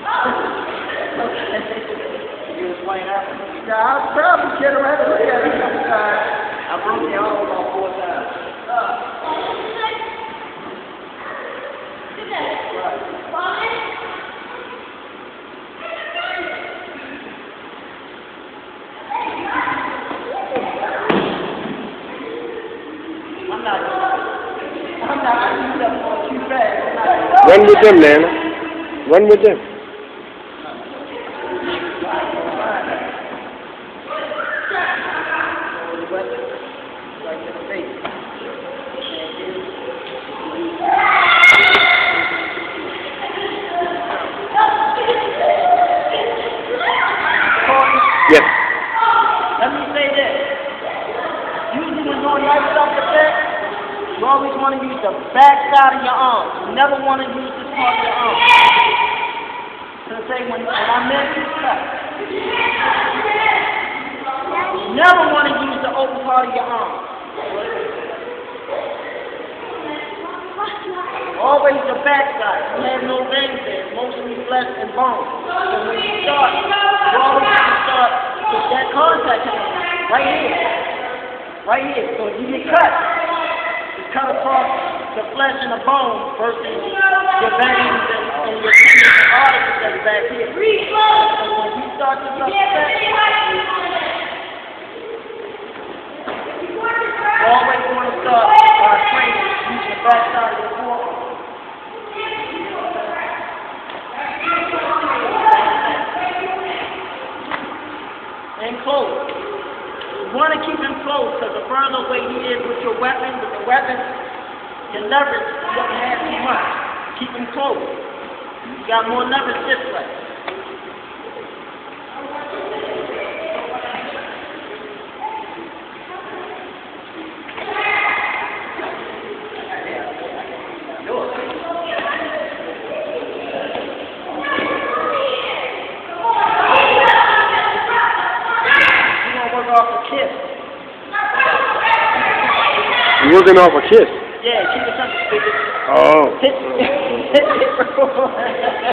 You was playing after me. Yeah, I was probably kidding around the head a couple times. I broke your arm about 4 times. I'm not used up on too fast. Run with them, man. Run with them. Yes. Let me say this. Usually when doing light self-defense, you always want to use the back side of your arm. You never want to use this part of your arm. So say when I meant this cut, you never want to use the open part of your arm. Always the back side. You have no veins there. It's mostly flesh and bone. So when you start, you always want to start with that contact right here. Right here. So if you get cut, it's cut across the flesh and the bone versus your veins and your tendons and arteries that's back here. So when you start to self-defense, you always want to start by training using the back side of your forearm. And close. You want to keep him close because the further away he is with your weapon, your leverage, you don't have too much. Keep him close. You got more leverage this way. You're working off a kiss. Yeah, keep it something. Oh. Hit